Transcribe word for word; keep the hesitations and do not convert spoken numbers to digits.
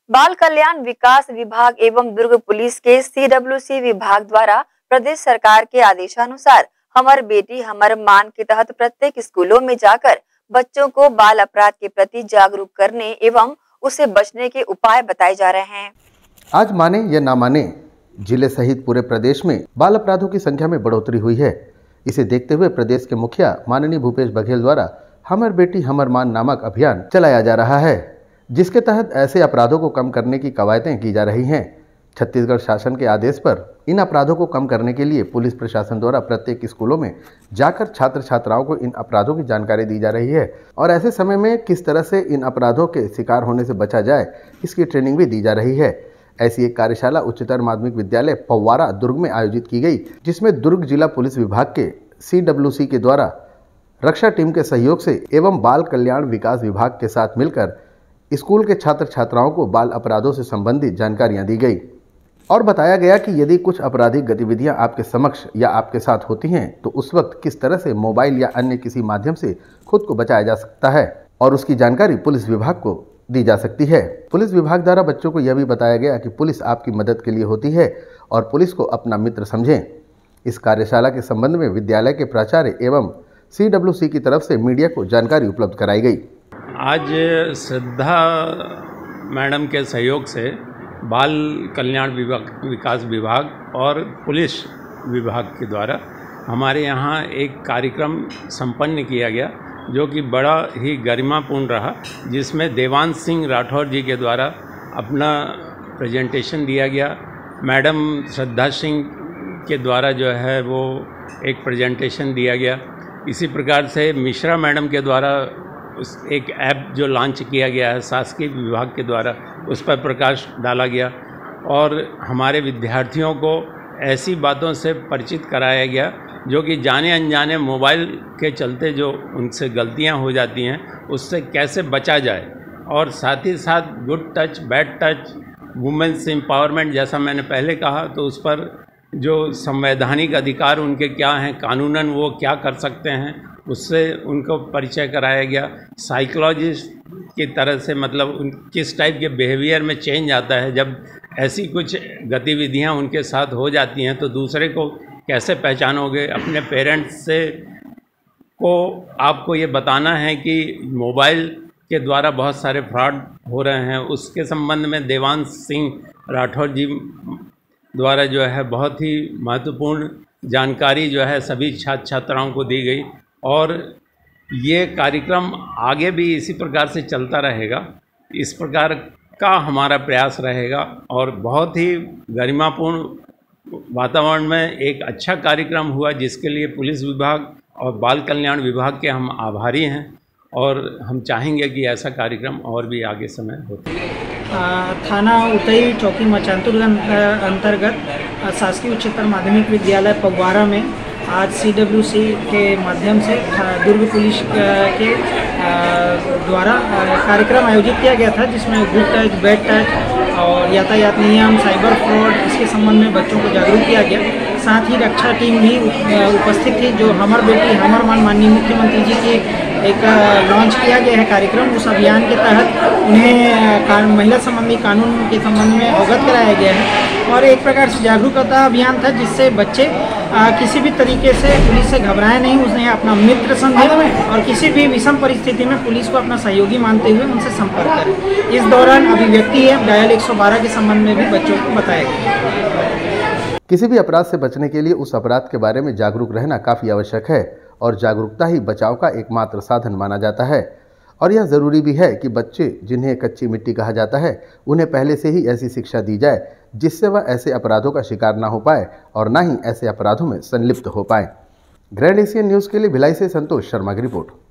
बाल कल्याण विकास विभाग एवं दुर्ग पुलिस के सी डब्ल्यू सी विभाग द्वारा प्रदेश सरकार के आदेशानुसार हमर बेटी हमर मान के तहत प्रत्येक स्कूलों में जाकर बच्चों को बाल अपराध के प्रति जागरूक करने एवं उसे बचने के उपाय बताए जा रहे हैं। आज माने या ना माने, जिले सहित पूरे प्रदेश में बाल अपराधों की संख्या में बढ़ोतरी हुई है। इसे देखते हुए प्रदेश के मुखिया माननीय भूपेश बघेल द्वारा हमर बेटी हमर मान नामक अभियान चलाया जा रहा है, जिसके तहत ऐसे अपराधों को कम करने की कवायदें की जा रही हैं। छत्तीसगढ़ शासन के आदेश पर इन अपराधों को कम करने के लिए पुलिस प्रशासन द्वारा प्रत्येक स्कूलों में जाकर छात्र छात्राओं को इन अपराधों की जानकारी दी जा रही है और ऐसे समय में किस तरह से इन अपराधों के शिकार होने से बचा जाए, इसकी ट्रेनिंग भी दी जा रही है। ऐसी एक कार्यशाला उच्चतर माध्यमिक विद्यालय पवारा दुर्ग में आयोजित की गई, जिसमें दुर्ग जिला पुलिस विभाग के सी डब्ल्यू सी के द्वारा रक्षा टीम के सहयोग से एवं बाल कल्याण विकास विभाग के साथ मिलकर स्कूल के छात्र छात्राओं को बाल अपराधों से संबंधित जानकारियां दी गई और बताया गया कि यदि कुछ आपराधिक गतिविधियां आपके समक्ष या आपके साथ होती हैं तो उस वक्त किस तरह से मोबाइल या अन्य किसी माध्यम से खुद को बचाया जा सकता है और उसकी जानकारी पुलिस विभाग को दी जा सकती है। पुलिस विभाग द्वारा बच्चों को यह भी बताया गया कि पुलिस आपकी मदद के लिए होती है और पुलिस को अपना मित्र समझें। इस कार्यशाला के संबंध में विद्यालय के प्राचार्य एवं सी डब्ल्यू सी की तरफ से मीडिया को जानकारी उपलब्ध कराई गई। आज श्रद्धा मैडम के सहयोग से बाल कल्याण विभाग विकास विभाग और पुलिस विभाग के द्वारा हमारे यहाँ एक कार्यक्रम संपन्न किया गया, जो कि बड़ा ही गरिमापूर्ण रहा, जिसमें देवांश सिंह राठौर जी के द्वारा अपना प्रेजेंटेशन दिया गया। मैडम श्रद्धा सिंह के द्वारा जो है वो एक प्रेजेंटेशन दिया गया। इसी प्रकार से मिश्रा मैडम के द्वारा उस एक ऐप जो लॉन्च किया गया है शासकीय विभाग के द्वारा, उस पर प्रकाश डाला गया और हमारे विद्यार्थियों को ऐसी बातों से परिचित कराया गया जो कि जाने अनजाने मोबाइल के चलते जो उनसे गलतियां हो जाती हैं उससे कैसे बचा जाए, और साथ ही साथ good touch bad touch women's empowerment जैसा मैंने पहले कहा, तो उस पर जो संवैधानिक अधिकार उनके क्या हैं, कानूनन वो क्या कर सकते हैं, उससे उनको परिचय कराया गया। साइकोलॉजिस्ट की तरह से मतलब उन किस टाइप के बिहेवियर में चेंज आता है जब ऐसी कुछ गतिविधियां उनके साथ हो जाती हैं, तो दूसरे को कैसे पहचानोगे। अपने पेरेंट्स से को आपको ये बताना है कि मोबाइल के द्वारा बहुत सारे फ्रॉड हो रहे हैं, उसके संबंध में देवांश सिंह राठौर जी द्वारा जो है बहुत ही महत्वपूर्ण जानकारी जो है सभी छात्र छात्राओं को दी गई और ये कार्यक्रम आगे भी इसी प्रकार से चलता रहेगा। इस प्रकार का हमारा प्रयास रहेगा और बहुत ही गरिमापूर्ण वातावरण में एक अच्छा कार्यक्रम हुआ, जिसके लिए पुलिस विभाग और बाल कल्याण विभाग के हम आभारी हैं और हम चाहेंगे कि ऐसा कार्यक्रम और भी आगे समय होता है। थाना उतई चौकी मचानपुर अंतर्गत शासकीय उच्चतर माध्यमिक विद्यालय पगवारा में आज सी डब्ल्यू सी के माध्यम से दुर्ग पुलिस के द्वारा कार्यक्रम आयोजित किया गया था, जिसमें गुड टच बैड टच और यातायात नियम, साइबर फ्रॉड, इसके संबंध में बच्चों को जागरूक किया गया। साथ ही रक्षा टीम भी उपस्थित थी, जो हमर बेटी हमर मान माननीय मुख्यमंत्री जी की एक लॉन्च किया गया है कार्यक्रम। उस अभियान के तहत उन्हें महिला संबंधी कानून के संबंध में अवगत कराया गया है और एक प्रकार से जागरूकता अभियान था, जिससे बच्चे आ, किसी भी तरीके से पुलिस से घबराए नहीं, उसने अपना मित्र समझे और किसी भी विषम परिस्थिति में पुलिस को अपना सहयोगी मानते हुए उनसे संपर्क करें। इस दौरान अभिव्यक्ति है डायल एक सौ बारह के संबंध में भी बच्चों को बताया गया। किसी भी अपराध से बचने के लिए उस अपराध के बारे में जागरूक रहना काफ़ी आवश्यक है और जागरूकता ही बचाव का एकमात्र साधन माना जाता है। और यह ज़रूरी भी है कि बच्चे जिन्हें कच्ची मिट्टी कहा जाता है, उन्हें पहले से ही ऐसी शिक्षा दी जाए जिससे वह ऐसे अपराधों का शिकार ना हो पाए और ना ही ऐसे अपराधों में संलिप्त हो पाए। ग्रैंड एशियन न्यूज़ के लिए भिलाई से संतोष शर्मा की रिपोर्ट।